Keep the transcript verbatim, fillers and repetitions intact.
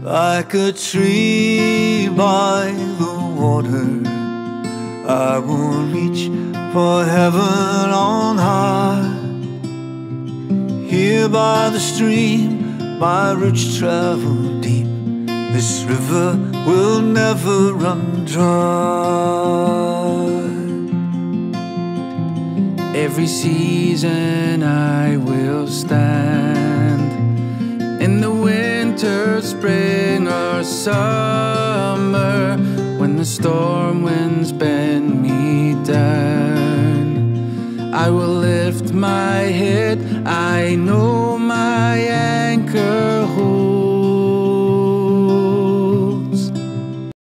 Like a tree by the water, I will reach for heaven on high. Here by the stream, my roots travel deep. This river will never run dry. Every season I will stand, in the winter, spring or summer, when the storm winds bend me down. I will lift my head, I know